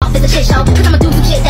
Off as a shit show, cause I'ma do some shit